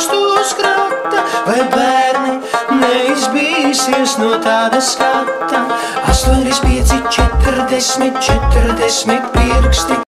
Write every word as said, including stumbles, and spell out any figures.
pirkstos krata, vai bērni neizbīsies no tāda skata. Astoņdesmit pieci, četrdesmit, četrdesmit pirksti.